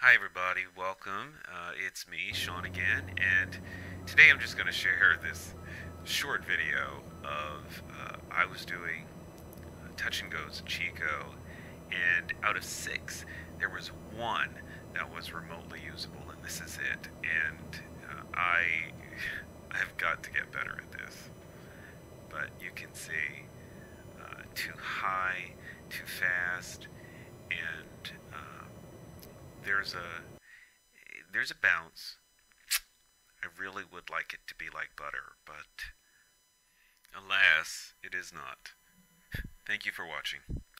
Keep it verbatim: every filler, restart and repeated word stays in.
Hi everybody, welcome. Uh, it's me, Sean again, and today I'm just going to share this short video of uh, I was doing uh, touch and goes in Chico, and out of six, there was one that was remotely usable, and this is it. And uh, I I've got to get better at this, but you can see uh, too high, too fast, and uh, there's a there's a bounce. I really would like it to be like butter, but alas, it is not. Thank you for watching.